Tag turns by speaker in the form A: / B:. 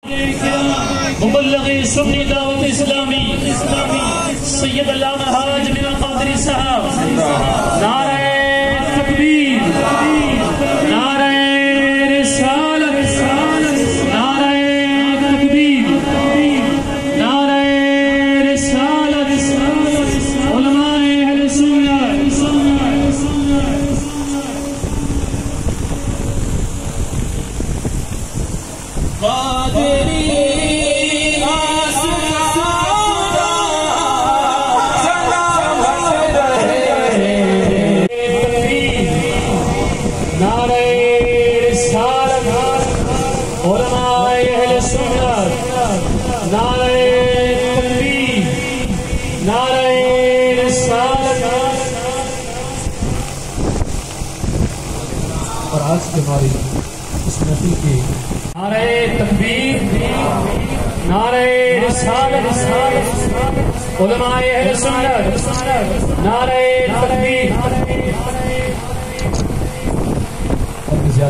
A: مبلغ سنی دعوت اسلامی سید علامہ حاج میاں قادری صاحب نعرہ تکبیر نعرہ رسالت نعرہ تکبیر نعرہ رسالت علماء اہل سنت قادری
B: اور آج کے ہماری اس محفل کے
A: نعرہ تکبیر نعرہ رسالت علماء اہل سنت نعرہ